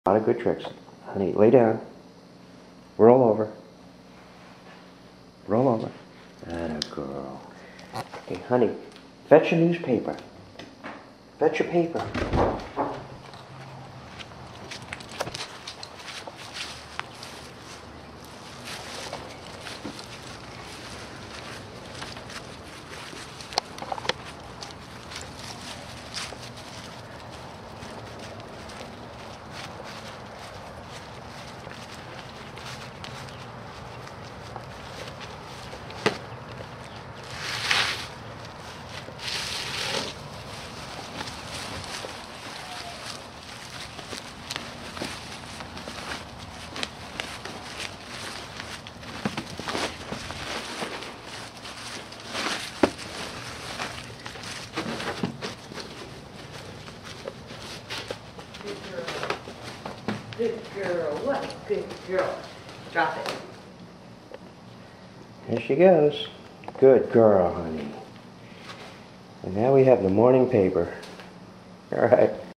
A lot of good tricks. Honey, lay down. Roll over. Roll over. Atta girl. Okay, honey, fetch a newspaper. Fetch your paper. Good girl. What a good girl. Drop it. Here she goes. Good girl, honey. And now we have the morning paper. All right.